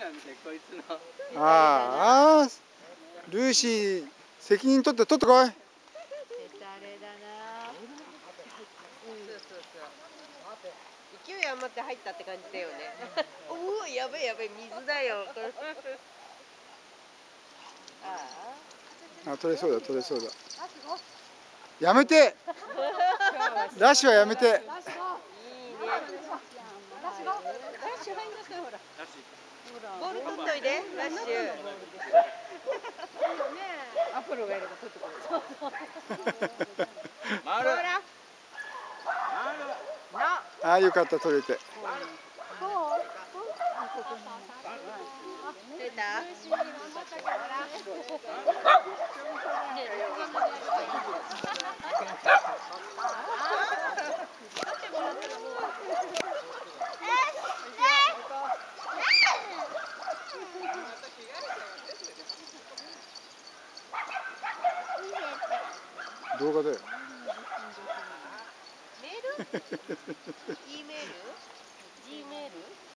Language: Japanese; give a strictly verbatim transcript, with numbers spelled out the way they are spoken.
なんでこいつの。 ああ、ルーシー責任取って取ってこい。 あれだな。そうそうそう。勢い余って入ったって感じだよね。おお、やべえやべえ、水だよ。ああ、取れそうだ取れそうだ。やめて。ラッシュはやめて。 いいね。ラッシュ入んなさい、ほら。ボール取っといで、ラッシュ。アポロがいれば取ってくれる。 回る。 ああ、よかった取れて。 出た。 動画だよ。 メール？E メール？G メール？